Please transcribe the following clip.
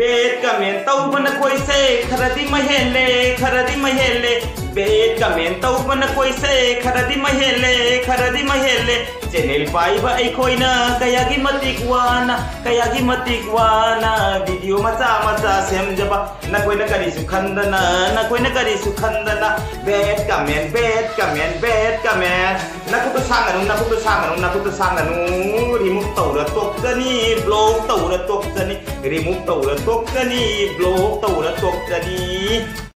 बेट comment तौबन कोइसे खरदी महेले खरदी महेले बेट कमेंट तौबन कोइसे खरदी महेले चैनल पाइबा अखोइना कयागी मतिक वाना वीडियो मचा मचा सेमजबा नकोइना करिसु खंदना बेट कमेंट नकुतो सांगनु रिमूव तौरा तोक्तनी ब्लॉक तौरा तोक्तनी रिमूव तौरा तोक्तनी ब्लॉक तौरा तोक्तनी